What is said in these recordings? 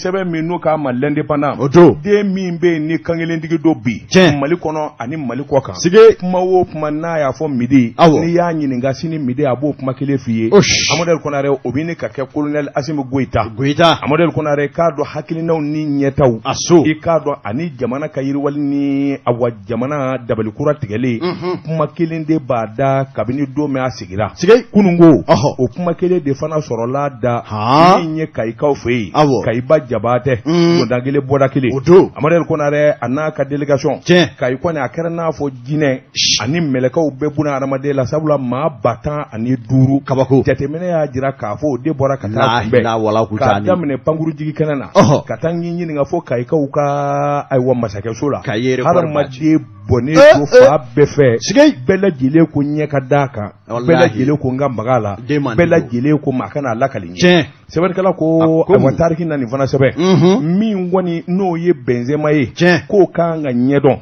sɛbɛn min n'o k'a ma l'indépendant o don den min bɛ yen ni kankelentigi dɔ bi Mali kɔnɔ ani Mali kɔ kan sige kuma o kuma n'a y'a fɔ midi n'i y'a ɲininka sini midi a b'o kuma kelen f'i ye Amadou Konare o bɛ ɲini ka kɛ colonel Assimi Goïta Amadou Konare k'a dɔn hakilinaw ni ɲɛtaw a so i k'a dɔn ani jamana ka yiriwali ni awa jamana dabalikura tigɛlen kuma kelen de b'a da kabini don min a sigira kunungo o kuma kelen de fana sɔrɔla da min ye Kayikaw fɛ yen Kayiba Jabatɛ dondagele bɔda kelen Amadou Konare a n'a ka délégation Kayi kɔni a kɛra n'a fɔ jinɛ ani mɛlɛkɛw bɛɛ buna adamaden la sabula maa 105 kabako jateminɛ y'a jira k'a fɔ o de bɔra ka taa kunbɛn k'a daminɛ pankuru jigi kɛnɛ na ka taa ɲininka fɔ Kayikaw ka ayiwa masakɛso la hadamaden bɔnnen to fa bɛɛ fɛ bɛɛ lajɛlen ko ɲɛ ka d'a kan bɛɛ lajɛlen ko n ka maga la bɛɛ lajɛlen ko maa kana lakali ɲɛ sɛbɛnnikɛla ko awa tariki na nin fana sɛbɛn min kɔni n'o ye Benzema ye k'o kan ka ɲɛdɔn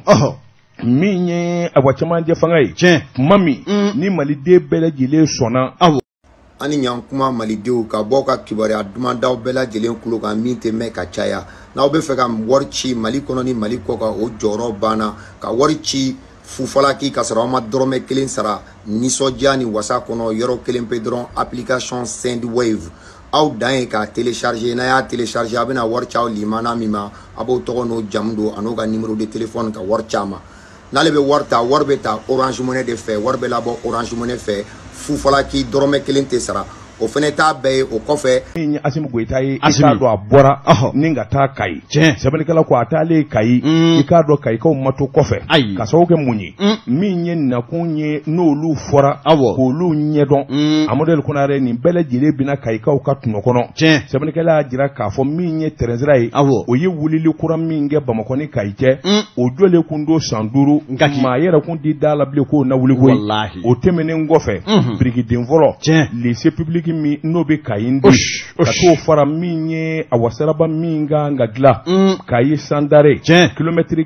min ye awa cɛmancɛ fanga ye kuma min ni maliden bɛɛ lajɛlen sɔnna ani ɲankuma malidenw ka bɔ ka kibaruya dumandaw bɛɛ lajɛlen kulo kan min tɛ mɛn ka caya n'aw bɛ fɛ ka wari ci Mali kɔnɔ ni Mali kɔ kan o jɔyɔrɔ banna ka wari ci fufalaki ka sɔrɔ aw ma dɔrɔmɛ kelen sara nisɔndiya ni wasa kɔnɔ yɔrɔ kelen pe dɔrɔn application Sendwave aw dan ye k'a télécharger n'a y'a télécharger a bɛna wari ci aw limana min ma a b'o tɔgɔ n'o jamu don a n'o ka numéro de téléphone ka wari ci a ma n'ale bɛ wari ta wari bɛ ta Orange Money de fɛ wari bɛ labɔ Orange Money fɛ fufalaki dɔrɔmɛ kelen tɛ sara o fɛnɛ t'a bɛɛ ye o kɔfɛ min ye Assimi Goïta ye i k'a dɔn a bɔra ni ka taa Kayi sɛbɛnnikɛla ko a taalen Kayi i k'a dɔn Kayikaw ma to kɔfɛ ka sababu kɛ mun ye min ye nakun ye n'olu fɔra k'olu ɲɛdɔn Amadou Konare nin bɛɛ lajɛlen bɛna Kayikaw ka tunɔ kɔnɔ sɛbɛnnikɛla y'a jira k'a fɔ min ye terrain ye o ye wulili kura min kɛ Bamakɔ ni Kayi cɛ o jɔlen kun don san 5 maa yɛrɛ kun di da la bilen k'o na wuli koyi o tɛmɛnen kɔfɛ birikiden fɔlɔ lycée public min n'o bɛ Kayi di ka t'o fara min ye a wasaraba min kan ka dilan Kayi Sandare kilomɛtiri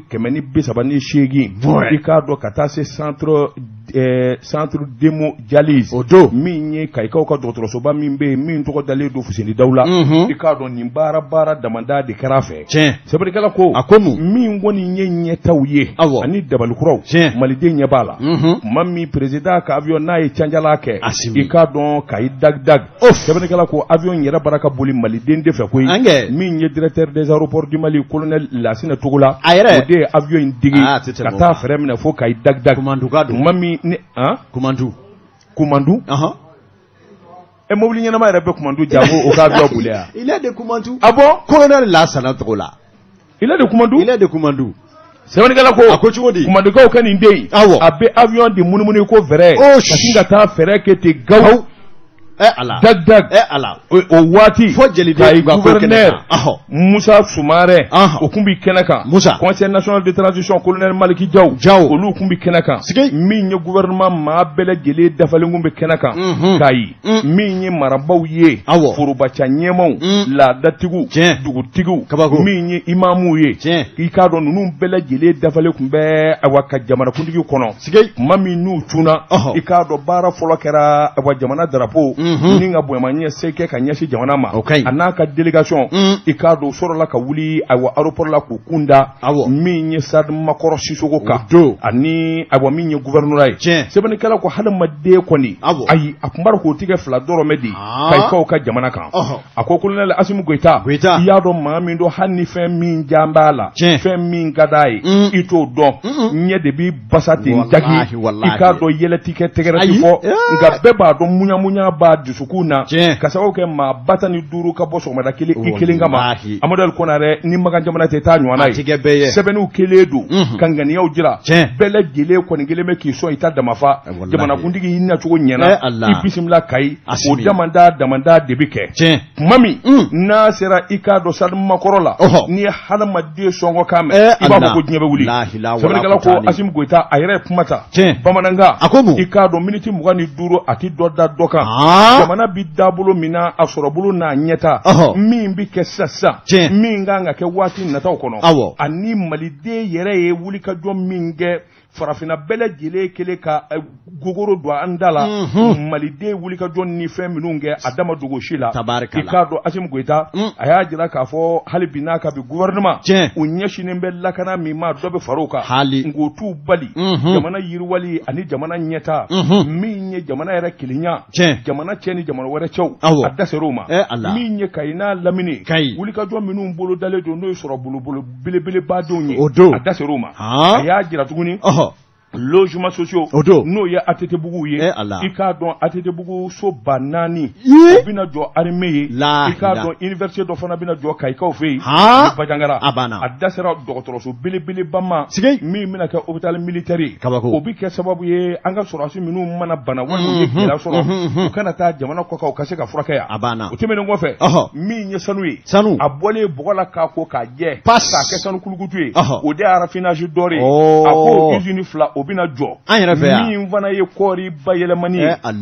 138 i k'a dɔn ka taa se centre Demo Dialyse o don min ye Kayikaw ka dɔgɔtɔrɔsoba min bɛ yen min tɔgɔ dalen don Fuseni Dawula i k'a dɔn nin baara damanda de kɛra a fɛ sɛbɛnnikɛla ko min kɔni ye ɲɛtaw ye ani dabalikuraw maliden ɲɛ b'a la tuma min président ka avion n'a ye canjala kɛ i k'a dɔn Kayi dag sɛbɛnnikɛla ko avion yɛrɛ bara ka boli maliden de fɛ koyi min ye directeur des aéroports du Mali colonel Lassina Togola o de ye avion in digi ka taa fɛrɛ minɛ fo Kayi dag tuma min ni Kumandu mobili ɲɛnama yɛrɛ bɛ Kumandu jago o ka avion boli ya il est de Kumandu ah bon colonel Lassana Togola il est de Kumandu sɛbɛnnikɛla ko a ko cogo di Kumandukaw ka nin den a bɛ avion de munumunu ko fɛrɛ ka sin ka taa fɛrɛ kɛ ten gaw dag o waati fo Kayi gouverneur Musa Sumare o kun bi kɛnɛ kan conseil national de transition colonel Maliki Diaw olu kun bi kɛnɛ kan min ye gouvernement maa bɛɛ lajɛlen dafalen kun bɛ kɛnɛ kan Kayi min ye marabaw ye forobaca ɲɛmaw laadatigiw dugutigiw min ye imamuw ye i k'a dɔn ninnu bɛɛ lajɛlen dafalen kun bɛ awa ka jamanakuntigi kɔnɔ tuma min n'u cunna i k'a dɔn baara fɔlɔ kɛra awa jamana drapeau ni ka bonyamanya se kɛ ka ɲɛsin jamana ma a n'a ka délégation i k'a dɔn sɔrɔla ka wuli awa aéroport la k'u kunda min ye Stade Makɔrɔ Sisoko kan ani awa min ye gouverneur ye sɛbɛnnikɛla ko hadamaden kɔni ayi a tun b'a k'o tigɛ fila dɔrɔmɛ di Kayikaw ka jamana kan a ko colonel Assimi Goïta i y'a dɔn maa min don hali ni fɛn min jan b'a la fɛn min ka d'a ye i t'o dɔn ɲɛ de b'i basa ten jagi i k'a dɔn yɛlɛ ti kɛ tɛgɛrɛ ti fɔ nka bɛɛ b'a dɔn muɲamuɲa b'a dusukun na ka sababu kɛ maa 15 ka bɔ sɔgɔmada kelen i kelen kama Amadou Konare ni magan jamana tɛ taa ɲɔgɔnna ye sɛbɛnniw kelen don ka ŋaniyaw jira bɛɛ lajɛlen kɔni kelen bɛ k'i sɔn i ta damafa jamanakuntigi y'i nacogo ɲɛna i bisimila Kayi o damanda de bɛ kɛ tuma min n'a sera i k'a dɔn Stade Makɔrɔ la n'i ye hadamaden sɔngɔ kan mɛn i b'a fɔ ko diɲɛ bɛ wuli sɛbɛnnikɛla ko Assimi Goïta a yɛrɛ ye kuma ta bamanankan i k'a dɔn miniti 25 a ti dɔ da dɔ kan jamana bi dabolo min na a sɔrɔ bolo n'a ɲɛta min bi kɛ sisan min kan ka kɛ waati nataw kɔnɔ ani maliden yɛrɛ ye wulikajɔ min kɛ farafina bɛlɛ jele kele ka gogoro do andala malide wuli ka jɔn ni fɛn minnu kɛ adama dogo si la i k'a dɔn Assimi Goïta a y'a jira k'a fɔ hali bi n'a ka bi gouvernement u ɲɛsinen bɛ lakana min ma dɔ bɛ far'o kan ngo t'u bali jamana yiriwali ani jamana ɲɛta min ye jamana yɛrɛ kelenya jamana cɛ ni jamana wɛrɛ cɛw a da ser'o ma min ye Kayina Lamini wuli ka jɔn minnu bolo dalen don n'o ye sɔrɔ bolo belebelebadenw ye a da ser'o ma a y'a jira tuguni logements sociaux n'o ye ATT Bugu ye i k'a dɔn ATT Bugu so 4,000 o bɛna jɔ armée ye i k'a dɔn université dɔ fana bɛna jɔ Kayikaw fɛ yen Bajangara a da sera dɔgɔtɔrɔso belebeleba ma min bɛna kɛ hôpital militaire ye o bɛ kɛ sababu ye an ka sɔrɔdasi minnu mana bana walima u ye gɛlɛya sɔrɔ u kana taa jamana kɔkan u ka se ka furakɛ yan o tɛmɛnen kɔfɛ min ye sanu ye a bɔlen bɔgɔ la k'a ko k'a jɛ k'a kɛ sanu kulukutu ye o de ye raffinage dɔ de ye a ko usine 2 o bina jɔ min fana ye kɔɔri bayɛlɛmani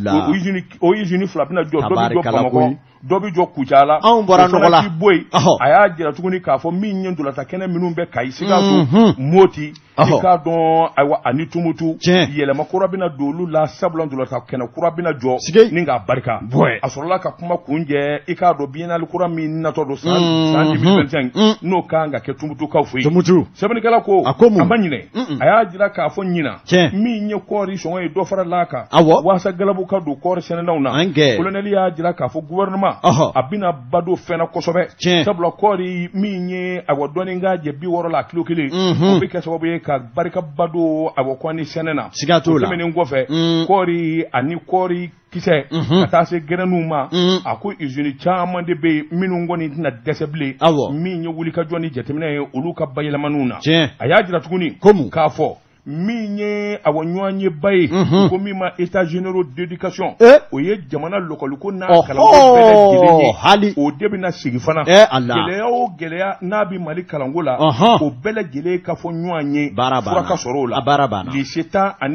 ye o usine 2 bina jɔ dɔ bi jɔ Bamakɔ dɔ bi jɔ Kucala anw bɔra nɔgɔ la boyi a y'a jira tuguni k'a fɔ min ye ndolata kɛnɛ minnu bɛ Kayi Sikaso Moti i k'a dɔn ayiwa ani Tumutu yɛlɛma kura bina don olu la sabula ndolata kɛnɛ kura bina jɔ ni k'a barika a sɔrɔla ka kuma kunjɛ i k'a dɔn biennale kura min natɔ don san 2025 n'o kan ka kɛ Tumutukaw fɛ yen sɛbɛnnikɛla ko a ma ɲinɛ a y'a jira k'a fɔ ɲina min ye kɔɔri sɔngɔ ye dɔ fara l'a kan waasa galabu ka don kɔɔri sɛnɛnaw na colonel y'a jira k'a fɔ gouvernement a bina badon fɛnɛ kosɛbɛ sabula kɔɔri min ye awɔ dɔɔni ka jɛ 60 la kilo 1 o bɛ kɛ sababu ye ka barika badon awɔ kɔni sɛnɛ na tɛmɛnen kɔfɛ kɔɔri ani kɔɔri kisɛ ka taa se gɛrɛnw ma a ko usine caman de bɛ yen minnu kɔni tɛna dɛsɛ bilen min ye wulikajɔ ni jateminɛ ye olu ka bayɛlɛmaniw na a y'a jira tuguni k'a fɔ min ye awɔ ɲɔgɔn ye ba ye ko min ma états généraux d'éducation o ye jamana lɔkɔliko n'a kalanko bɛɛ lajɛlen ye o de bɛna sigi fana gɛlɛya o gɛlɛya n'a bɛ Mali kalanko la o bɛɛ lajɛlen ka fɔ ɲɔgɔn ye fura ka sɔrɔ o la lycée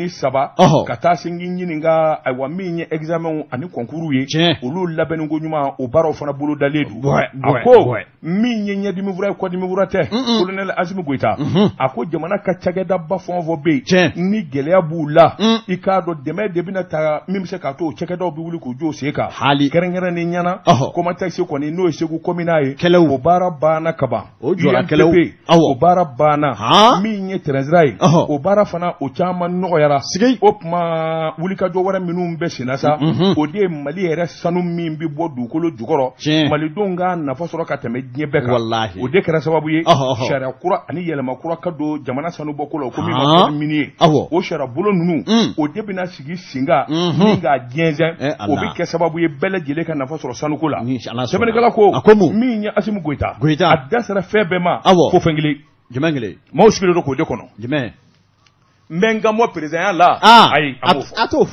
13 ka taa se ɲininka ayiwa min ye examen ani concours ye olu labɛnniko ɲuman o baaraw fana bolo dalen don a ko min ye ɲɛdimivura ye kɔdimivura tɛ colonel Assimi Goïta a ko jamana ka cakɛdaba fɛn o fɛn bɛ yen ni gɛlɛya b'u la i k'a dɔn dɛmɛ de bɛna ta min bɛ se k'a to o cakɛdaw bɛ wuli k'u jɔ sen kan kɛrɛnkɛrɛnnen ɲɛna Komatɛsi kɔni n'o ye Segu komina ye o baara banna ka ban UNPP o baara banna min ye trésorier ye o baara fana o caman nɔgɔyara o tuma wulikajɔ wɛrɛ minnu bɛ senna sa o de ye Mali yɛrɛ sanu min bɛ bɔ dugukolo jukɔrɔ malidenw ka nafa sɔrɔ ka tɛmɛ diɲɛ bɛɛ kan o de kɛra sababu ye sariya kura ani yɛlɛma kura ka don jamana sanubɔko la o ko min ma min ye o sariya bolo ninnu o de bɛna sigi singa min k'a diɲɛsɛn o bɛ kɛ sababu ye bɛɛ lajɛlen ka nafa sɔrɔ sanuko la sɛbɛnnikɛla ko min ye Assimi Goïta a da sera fɛn bɛɛ ma fo fɛn kelen maaw sigilen don k'o de kɔnɔ n bɛ n ka mɔ président la ayi a t'o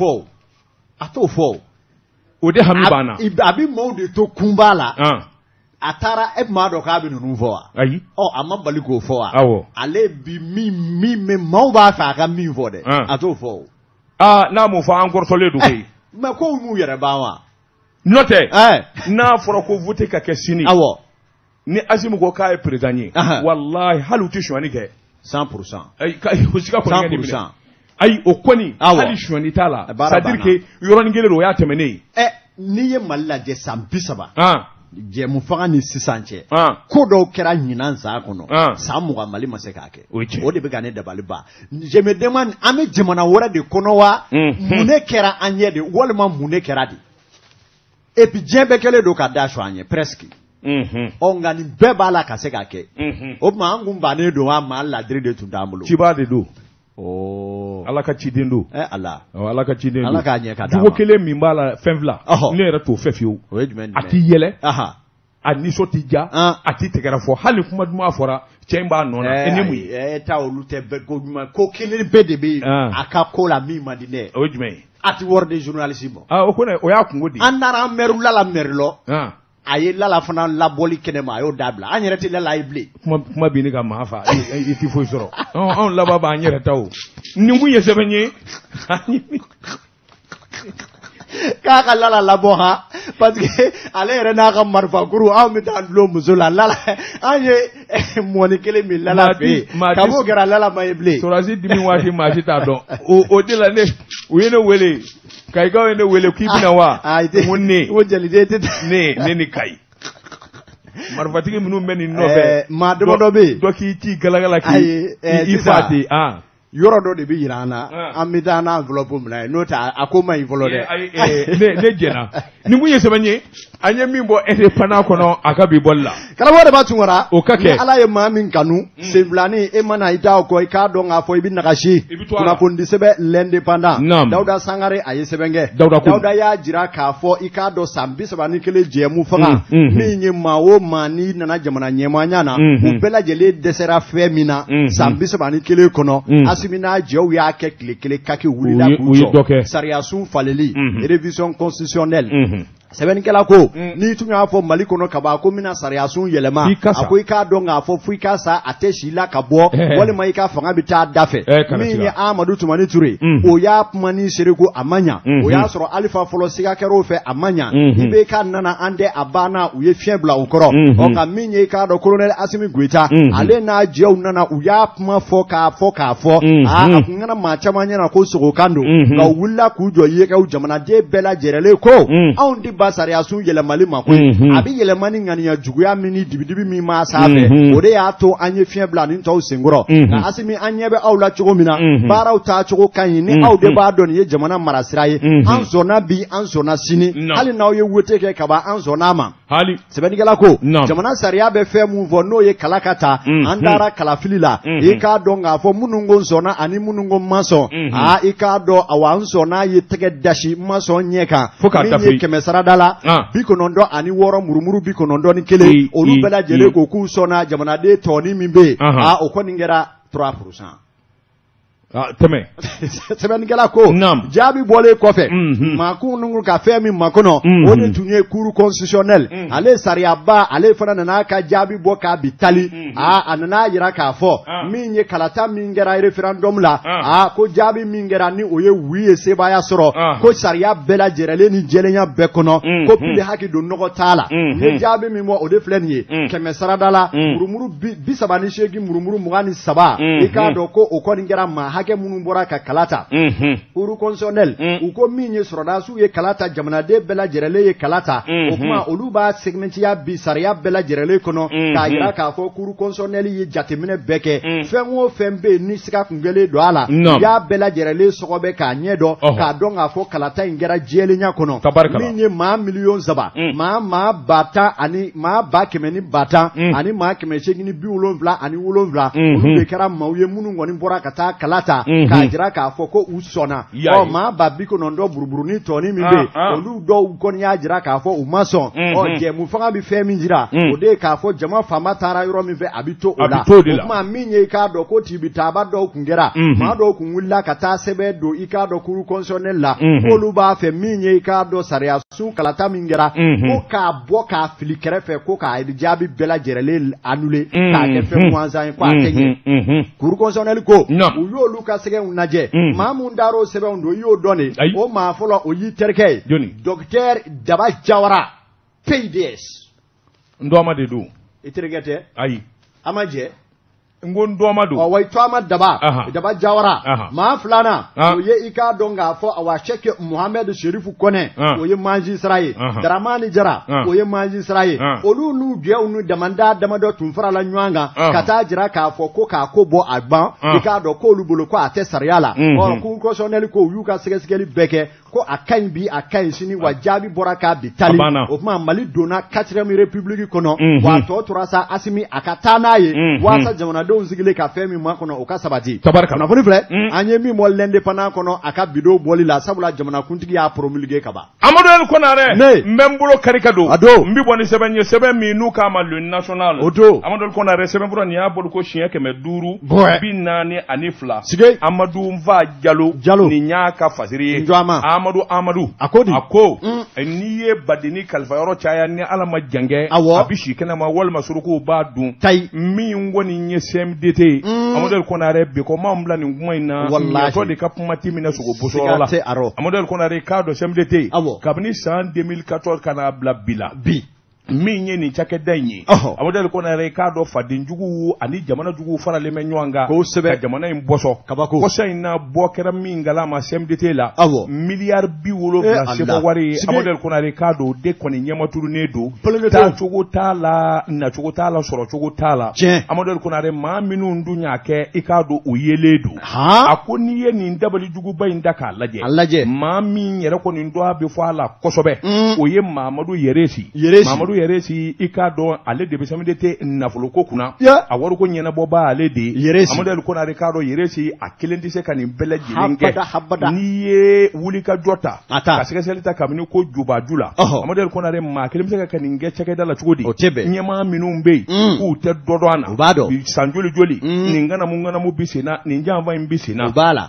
fɔ o de hami banna a bɛ maaw de to kunba la a taara e maa dɔn k'a bɛ ninnu fɔ wa ayi a ma bali k'o fɔ wa ale bi min maaw b'a fɛ a ka min fɔ dɛ a t'o fɔ n'a m'o fɔ an kɔrɔtɔlen don koyi mais ko m'u yɛrɛ ban wa n'o tɛ n'a fɔra ko vote ka kɛ sini ni Assimi ko k'a ye président ye walahi hali u tɛ suɲɛni kɛ 100% o siga kɔni kɛ 100% ayi o kɔni hali suɲɛni t'a la c'est à dire que yɔrɔnin kelen don o y'a tɛmɛnen ye n'i ye Mali lajɛ san 30 jɛmu fanga ni sisan cɛ ko dɔw kɛra ɲinan san kɔnɔ san 20 Mali ma se k'a kɛ o de bɛ ka ne dabali ban je me demande an bɛ jamana wɛrɛ de kɔnɔ wa mun ne kɛra an ɲɛ de walima mun ne kɛra de et puis diɲɛ bɛɛ kɛlen don ka da su an ye presque nka nin bɛɛ b'a la ka se k'a kɛ o tuma an kun bannen don a ma ladiri de tun t'an bolo cibaa de don Ala ka ciden don Ala ka ciden don Ala k'a ɲɛ ka d'a ma jogo kelen min b'a la fɛn fila ne yɛrɛ t'o fɛ fiyewu a t'i yɛlɛ a nisɔn t'i ja a t'i tɛgɛrɛ fɔ hali kuma duman fɔra cɛ in b'a nɔ na e ni mun ye taa olu tɛ bɛɛ ko ɲuman ko kelen bɛɛ de bɛ yen a ka ko la min man di ne ye o ye jumɛn ye a ti wari de journaliste bɔ o ko o y'a kungo di an nana an mɛriw la mɛri lɔ a ye lala fana labɔli kɛnɛ ma a y'o dabila an yɛrɛ tɛ lala ye bilen kuma bi ne ka maa fa i ti foyi sɔrɔ anw laban b'an yɛrɛ ta o nin kun ye sɛbɛn ye Kaka lala laboha parce que ale rena ka marfa guru aw mi tan lo muzola lala anye moni kele mi lala fe kabo gara lala mayeble sorazi dimi wati maji ta don o de la ne o yene wele kai ga yene wele kibina wa munne o jalide te ne ni kai marfatigi minu meni nobe ma do be doki ti galagala ki ifati yoro do de bi yirana amida na envelope mna no ta akoma envelope ne jena ni munye sebanye anye mimbo ete pana kono akabi bolla kala wore ba tungora o kake ala ye mamin kanu semblani e mana ita ko e ka do nga fo ibi nakashi kuna pondi sebe l'indépendant Dauda Sangare aye sebenge Dauda ya jira ka fo ika do sambi sabani kele jemu fanga mi nyi mawo mani nana jamana nyema nyana u bela jele desera femina sambi sabani kele kono asimina jew ya ke kele kake wulila kujo sariya sun faleli révision constitutionnelle Seven Kelako, ni tunya fo Mali kono kaba ko mina sariya sun yelema akoy ka donga fo fuika sa ateshi la kabo wale mai ka fanga bita dafe mini Amadou Toumani Touré o ya mani sereko amanya o ya soro Alpha Folo siga kero fe amanya ibe ka nana ande abana uye fiebla ukoro o ka mini ka do Colonel Assimi Goita ale na jew nana uya pma fo akungana machamanya na ko soko kando ka wulla ku joye ka jamana de bela jerele ko aundi sariya sun yelemali makwe abi yelemani ngani ya juguya mini dibidibi mi ma sabe ode ya to anye fien bla ni to sengoro na asimi anyebe awla chogo mina baraw ta chogo kanyi ni awde ba don ye jamana marasiraye anzona bi anzona sini hali na ye wote ke kaba anzona ma hali sebeni gala ko jamana sariya be fe mu vo no ye kalakata andara kalafilila e ka donga fo munungo zona ani munungo maso ika do awanzona ye tege dashi maso nyeka mi kemesara dala bikonondo ani woro murumuru bikonondo ni kele olu bela jele ko ku sona jamana de toni mimbe okoningera 3%. Teme Seben gala ko jabi bole kofe maku nungu ka femi makono oni tunye kuru constitutionnel ale sariya ba ale fana na ka jabi bo ka bitali anana yira ka fo minye kalata mingera referendum la ko jabi mingera ni oye wiye seba ya soro ko sariya bela jerele ni jelenya bekono ko pile haki do nogo tala ne jabi mi mo ode flenye keme saradala murumuru bisabani shegi murumuru mugani saba ikado ko okoningera ma hake munubora ka kalata uru constitutionnel uko minye soroda su ye kalata jamana de bela jerele ye kalata okuma oluba segment ya bisaria bela jerele kono ka yira ka fo kuru constitutionnel ye jatemine beke fenwo fembe ni sika kungele do ala ya bela jerele sogobe ka nyedo ka donga fo kalata ingera jele nya kono minye ma million zaba ma bata ani ma ba kemeni bata ani ma kemechegini bi ulonvla ani ulonvla olu kera mawye munu ngoni bora kata kalata ka jira ka fo ko usona o ma babiko nondo buruburu ni toni mimbe olu do ukoni ya jira ka fo umason o je mu fanga bi fe min jira o de ka fo jama fama tara yoro mi fe abito ola o ma minye ka do ko tibita ba do kungera ma do kunwilla ka ta sebe do ika do kuru constitutionnel la olu ba fe minye ka do sariya su kalata mingera ko ka bo ka filikere fe ko ka jabi bela jerele anule ka ke fe mwanza ko atenye kuru constitutionnel ko uyo luka sege unaje mamundaro sebe ndo yo doni o ma folo o yi terke docteur Daba Jawara PDS ndo amade do itergete ayi amaje ngon do amado o way to amad Daba Jawara ma fulana o ye ika donga fo awa cheke Mohamed Sherifu Kone o ye manji Israel Dramani Jara o ye manji Israel olu nu je unu damado tumfara la nywanga kata jira ka fo ko ka ko bo agban ika do ko lubolo ko ate sariala o ku ko sonel ko yuka segesegeli beke ko akan bi akan sini wajabi boraka bitali o ma Mali dona 4e republique kono wa to turasa asimi akatana ye wasa jamana do nzigile ka femi ma kono o kasabati na foni fle anye mi mo lende pana kono aka bido boli la sabula jamana kuntigi ya promulguer kaba Amadou El Konare membulo karikado mbi boni sebenye seben mi nu ka ma le national Amadou El Konare seben bro ni abol ko chien ke me duru bi nani anifla Amadou mva jalo ni nyaka fasiri Amadu ako ni ye badini kalifa yɔrɔ caya ni ala ma jangɛ a bi si kɛnɛma walima suruku b'a dun min kɔni ye CMDT Amadu Konare bi ko maa bila nin kuma in na wallahi de ka kuma ti mina sogo bosoro la Amadu Konare ka do CMDT kabini san 2014 kana bila bi min ye nin cakɛda in ye Amadu Konare k'a dɔ faden jugu ani jamana jugu faralen bɛ ɲɔgɔn kan ka jamana in bɔsɔ kɔsa in na bɔ kɛra min galama CMDT la miliyari 70 sɛbɛn wari Amadu Konare k'a dɔ de kɔni ɲɛmaturunen don taacogo t'a la nacogo t'a la sɔrɔcogo t'a la Amadu Konare maa minnu dun y'a kɛ i k'a dɔn o yelen don a ko n'i ye nin dabali juguba in da k'a lajɛ maa min yɛrɛ kɔni dɔ a bɛ fɔ a la kosɛbɛ o ye Mamadu Yeresi Yeresi i k'a dɔn ale de bɛ CMDT nafolo ko kunna a wari ko ɲɛnabɔba ale de Amadu Konare k'a dɔn Yeresi a kelen tɛ se ka nin bɛɛ lajɛlen kɛ n'i ye wulikajɔ ta ka sɛgɛsɛgɛli ta kabini ko jubaju la Amadu Konare maa kelen bɛ se ka nin kɛ cakɛda la cogo di ɲɛmaa minnu bɛ yen k'u tɛ dɔ dɔn a na san joli nin ganamu bi sen na nin janfa in bi sen na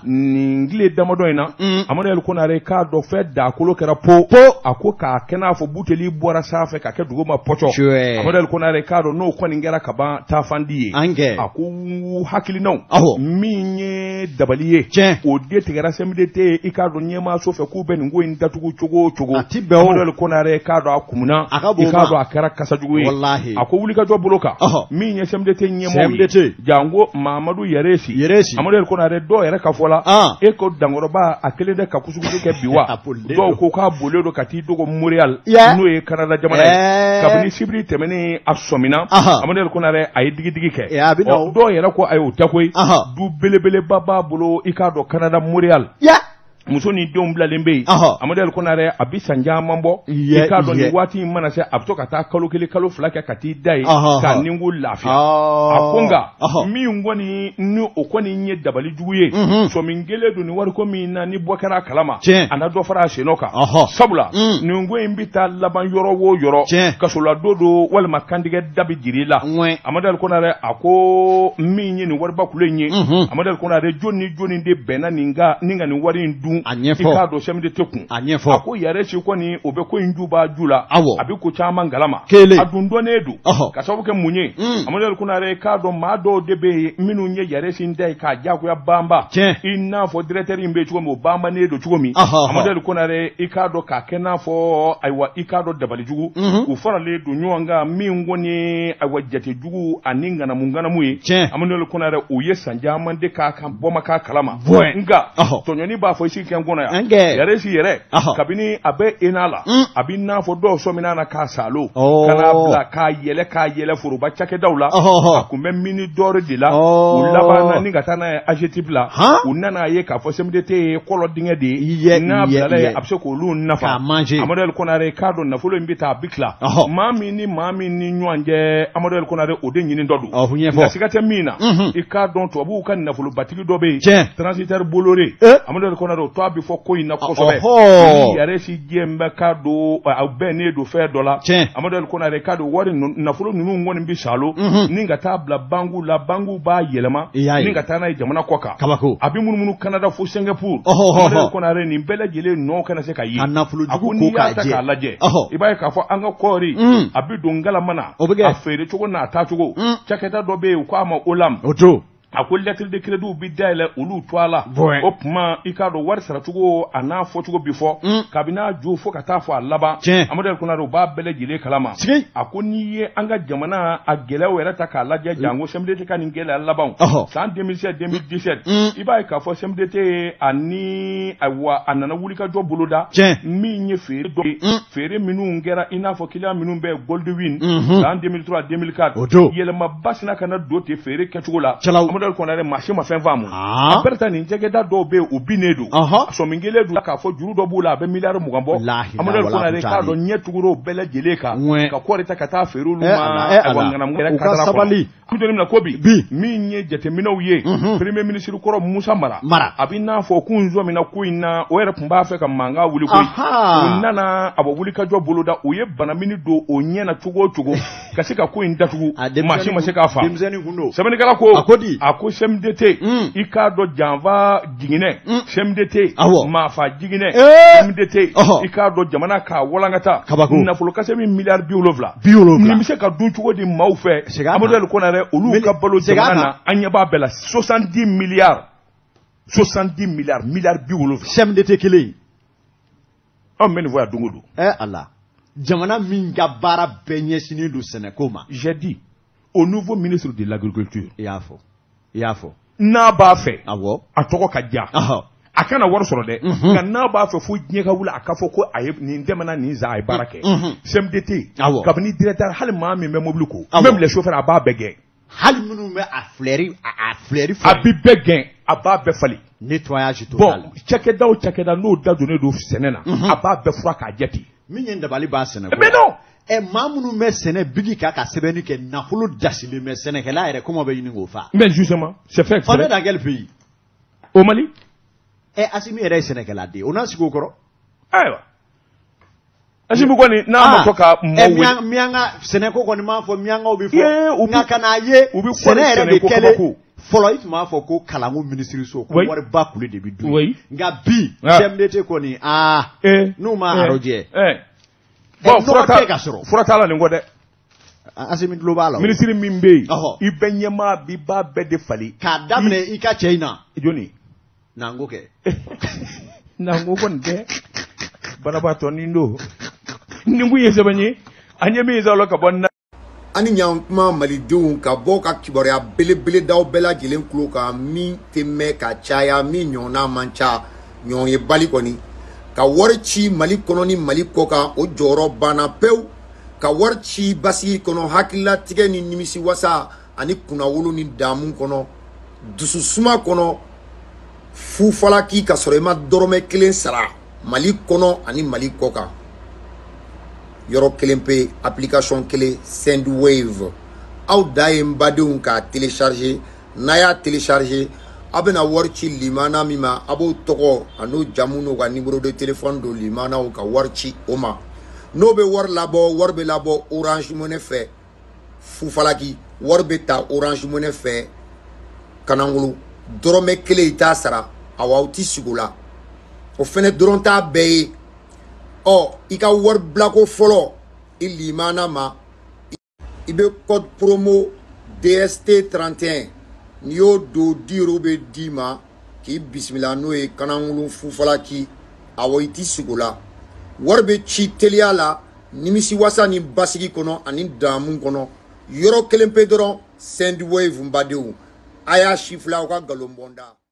nin tile damadɔ in na Amadu Konare k'a dɔn fɛn dakolo kɛra po a ko k'a kɛ n'a fɔ buteli bɔra sanfɛ ka kɛ duguma pɔcɔ Amadu Konare k'a dɔn n'o kɔni kɛra ka ban taafandi ye a ko hakilinaw min ye dabali ye o de tigɛra CMDT i k'a dɔn ɲɛmaaso fɛ k'u bɛ nin ko in datugu cogo o cogo Amadu Konare k'a dɔn a kumuna i k'a dɔn a kɛra kasajugu ye a ko wulikajɔ bolo kan min ye CMDT ɲɛmɔgɔ ye jango Mamadu Yeresi Amadu Konare dɔw yɛrɛ ka fɔ la e ko dankɔrɔba a kelen de ka kusukusu kɛ bi wa dɔw ko k'a bolen don ka t'i dogo Montreal n'o ye Canada jamana ye kabini sibiri tɛmɛnen a sɔmina Amadu Konare a ye digidigi kɛ dɔw yɛrɛ ko a y'o tɛ koyi du belebeleba b'a bolo i k'a dɔn Canada Montreal muso ni denw bilalen bɛ yen Amadu Konare a bi san caman bɔ i k'a dɔn nin waati in mana se a bɛ to ka taa kalo 1 kalo 2 kɛ ka t'i da ye k'a ninko lafiya a ko nka min kɔni ni o kɔni ye dabali jugu ye sɔmin kelen don ni wariko min na ni bɔ kɛra a kalama a na dɔ fara a senɔ kan sabula nin ko in bɛ taa laban yɔrɔ o yɔrɔ kasola don walima kantigɛ da bɛ jiri la Amadu Konare a ko min ye nin wariba kule in ye Amadu Konare joni de bɛnna nin ka nin wari in dun a ɲɛfɔ i k'a dɔn CMDT kun a ɲɛfɔ a ko Yeresi kɔni o bɛ ko in juba ju la a bɛ ko caman galama a dun dɔnnen don ka sababu kɛ mun ye Amadu Konare k'a dɔn maa dɔw de bɛ yen minnu ye Yeresi da ye k'a jagoya banba i n'a fɔ directeur in bɛ cogo min o banbannen don cogo min Amadu Konare i k'a dɔn k'a kɛ n'a fɔ ayiwa i k'a dɔn dabalijugu u faralen don ɲɔgɔn kan min kɔni ayiwa jatejugu ani ŋanamu ye Amadu Konare o ye san caman de k'a kan bɔ ma k'a kalama nka tɔɲɔni b'a fɔ kɛn kɔnɔ yan Yeresi yɛrɛ kabini a bɛ ENA la a bɛ n'a fɔ dɔw sɔmina na k'a salo kana bila k'a yɛlɛ foroba cakɛdaw la a kun bɛ mini dɔɔri de la u laban na ni ka taa n'a ye AGETIP la u nana ye k'a fɔ CMDT ye kɔlɔ dingɛ de ye n'a bilala ye a bɛ se k'olu nafa Amadu Konare k'a dɔn nafolo in bɛ taa a bɛ tila maa min ni ɲɔgɔn cɛ Amadu Konare o de ɲini dɔ don nka siga tɛ min na i k'a dɔn tubabuw ka nafolobatigi dɔ bɛ yen transitaire Bolloré Amadu Konare to a bɛ fɔ ko in na kosɛbɛ Yeresi diɲɛ bɛ k'a don a bɛnnen don fɛn dɔ la Amadu Konare k'a don wari nafolo ninnu kɔni bɛ salo ni ka taa bila banguw la banguw b'a yɛlɛma ni ka taa n'a ye jamana kɔ kan a bɛ munumunu Canada fo Singapour Amadu Konare nin bɛɛ lajɛlen nɔ kana se ka ye a ko n'i y'a ta k'a lajɛ i b'a ye k'a fɔ an ka kɔɔri a bɛ don ngalama na a feere cogo n'a taa cogo cakɛda dɔ bɛ yen u k'a ma Olam a ko lettre de crédit bi dayɛlɛ olu to a la o tuma i k'a dɔn wari saracogo a n'a fɔcogo bi fɔ kabini a jo fo ka taa fɔ a laban Amadu Konare u b'a bɛɛ lajɛlen kalama a ko n'i ye an ka jamana a gɛlɛyaw yɛrɛ ta k'a lajɛ janko CMDT ka nin gɛlɛya laban san 2016 2017 i b'a ye k'a fɔ CMDT ani ayiwa a nana wulikajɔ boloda min ye feere dɔ ye feere minnu kɛra i n'a fɔ client minnu bɛ Goldwyn san 2003 2004 yɛlɛma basina kana don ten feere kɛcogo la Amadu Konare maa si ma fɛn faamu a bɛrɛ ta nin cakɛda dɔw bɛ yen u binnen don sɔmin kelen don k'a fɔ juru dɔ b'u la a bɛ miliyari 20 bɔ Amadu Konare k'a dɔn ɲɛ tugura o bɛɛ lajɛlen kan ka kɔɔri ta ka taa feere olu ma ŋanamu yɛrɛ kadara kɔnɔ ku donni na ko bi min ye jateminɛw ye premier ministre kɔrɔ Musa Mara a bɛ n'a fɔ k'u zɔmina ko in na o yɛrɛ tun b'a fɛ ka mankan wuli koyi u nana a bɔ wulikajɔ boloda u ye banamini don o ɲɛ na cogo o cogo ka se ka ko in datugu maa si ma se k'a faamu sɛbɛnnikɛla ko ko CMDT i k'a dɔn janfa jiginɛ CMDT maafa jiginɛ CMDT i k'a dɔn jamana k'a walankata nafolo kase min miliyari 70 nin bɛ se ka dun cogo di maaw fɛ Amadou Konare olu ka balo jamana na an ɲɛ b'a bɛɛ la 70 miliyari miliyari 70 CMDT kelen an bɛ nin fɔ yan don o don Allah jamana min ka baara bɛɛ ɲɛsinnen don sɛnɛko ma j'ai dit au nouveau ministre de l'agriculture i y'a fɔ n'a b'a fɛ a tɔgɔ ka diya a kana wari sɔrɔ dɛ nka n'a b'a fɛ fo diɲɛ ka wuli a ka fɔ ko a ye nin tɛmɛna nin zan a ye baara kɛ CMDT kabini directeur hali maa min bɛ mobili ko même les chauffeurs a b'a bɛɛ gɛn hali minnu bɛ a filɛri a bi bɛɛ gɛn a b'a bɛɛ falen nettoyage total bon cakɛda o cakɛda n'o da donnen don sɛnɛ na a b'a bɛɛ fura k'a jɛ ten min ye dabali b'a sɛnɛ mais non maa minnu bɛ sɛnɛ bigi k'a ka sɛbɛnni kɛ nafolo dasilen bɛ sɛnɛkɛla yɛrɛ comment bɛ ɲini k'o fa mais justement c'est fait on est dans quel pays au Mali Assimi yɛrɛ ye sɛnɛkɛla de ye o n'a sigi o kɔrɔ ayiwa Assimi kɔni n'a ma to ka mɔw mianga sɛnɛko kɔni m'a fɔ miangaw bɛ fɔ nka ka n'a ye sɛnɛ yɛrɛ de kɛlen fɔlɔ i tun b'a fɔ ko kalanko minisiriso ko wariba kule de bɛ dun nka bi CMDT kɔni n'u ma arrojɛ bon fura t'a la nin kɔ dɛ Assimi tulo b'a la minisiri min bɛ yen i bɛ ɲɛmaa bi b'a bɛɛ de fali k'a daminɛ i ka cɛ in na jɔnni Nango kɛ Nango kɔni tɛ banabaatɔ nin don nin kun ye sɛbɛn ye an ɲɛ min sɔrɔ ka bɔ ani ɲankuma malidenw ka bɔ ka kibaruya belebele daw bɛɛ lajɛlen tulo kan min tɛ mɛn ka caya min ɲɔgɔnna man ca ɲɔgɔn ye bali kɔni ka wari ci Mali kɔnɔ ni Mali kɔ kan o jɔyɔrɔ banna pewu ka wari ci basigi kɔnɔ hakililatigɛ ni nimisiwasa ani kunnawolo ni damu kɔnɔ dususuma kɔnɔ fufalaki ka sɔrɔ i ma dɔrɔmɛ kelen sara Mali kɔnɔ ani Mali kɔ kan yɔrɔ kelen pe application kelen Sendwave aw da ye n badenw k'a télécharger n'a y'a télécharger a bɛna wari ci limana min ma a b'o tɔgɔ a n'o jamu n'o ka numéro de téléphone don limanaw ka wari ci o ma n'o bɛ wari bɛ labɔ Orange Money fɛ fufalaki wari bɛ ta Orange Money fɛ Kanangolo dɔrɔmɛ kelen i t'a sara aw ti sigi o la o fɛnɛ dɔrɔn t'a bɛɛ ye i ka wari bilako fɔlɔ i limana ma i bɛ code promo DST 31 n'i y'o don 10 € bɛ d'i ma k'i bisimila n'o ye Kanangolo fufalaki awɔ i ti sigi o la wari bɛ ci teliya la nimisiwasa ni basigi kɔnɔ ani damu kɔnɔ yɔrɔ kelen pe dɔrɔn Sendwave n badenw a y'a sifila aw ka nkalon bɔnda